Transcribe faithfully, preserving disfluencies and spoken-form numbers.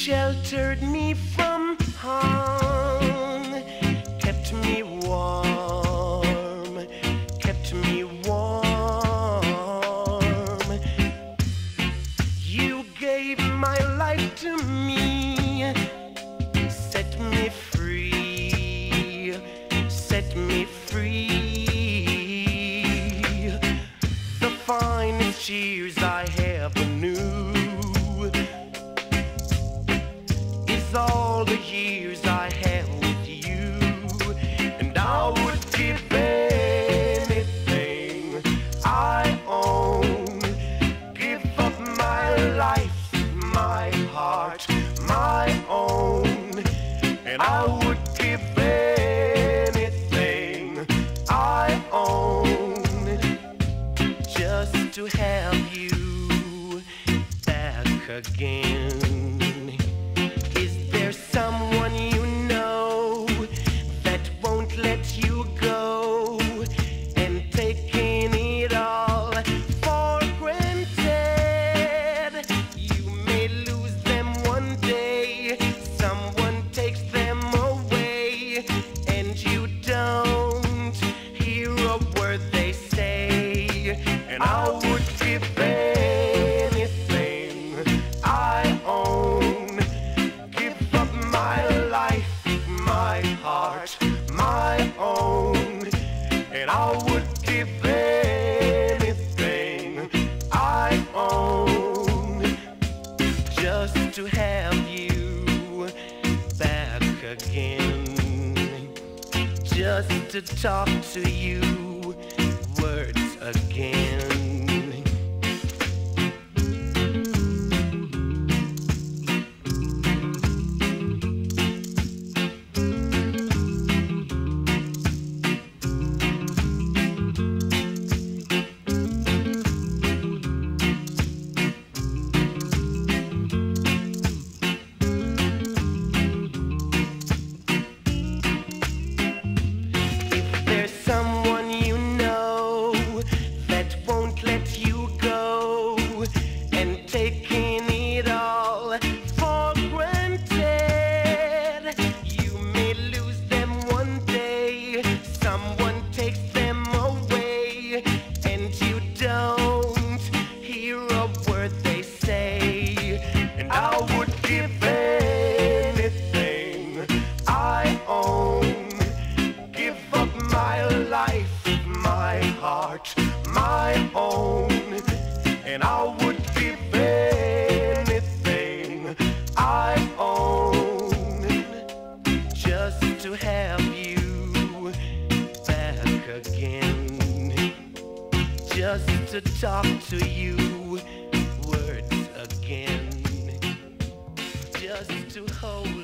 sheltered me from harm, kept me warm, kept me warm. You gave my life to me, set me free, set me free. The finest years I ever knew is all the years I had with you, and I would give anything I own, give up my life, my heart, my own, and I would give anything I own just to have you back again. Is there someone you know that won't let you go, and taking it all for granted? You may lose them one day, someone takes them away, and you don't hear a word they say. And I would give anything I own, give up my life, my heart, my own, and I would give anything I own just to have you back again, just to talk to you words again. Someone you know that won't let you go, and taking it all for granted. You may lose them one day, someone takes them away, and you don't hear a word they say. And I would give anything I own, give up my life, my heart, my own, and I would give anything I own just to have you back again, just to talk to you words again, just to hold